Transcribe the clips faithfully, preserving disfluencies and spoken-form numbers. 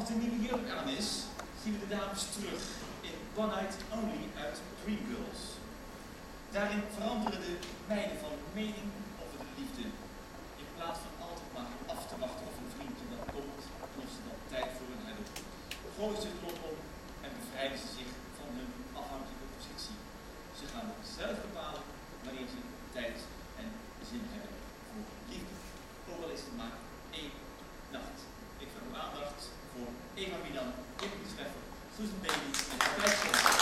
de nieuwe jurk aan is, zien we de dames terug in One Night Only uit Dreamgirls. Daarin veranderen de meiden van mening over de liefde. In plaats van altijd maar af te wachten of een vriendje dat komt, kost ze dan tijd voor hun hebben. Gooien ze het lot om en bevrijden ze zich van hun afhankelijke positie. Ze gaan zelf bepalen wanneer ze tijd en zin hebben voor liefde. Ook al is het maar één nacht. Ik vraag uw aandacht voor Eva Milan, Kim Scheffer, Susan Bailey en Matthijs Scheffer.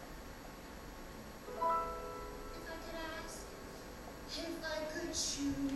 If I could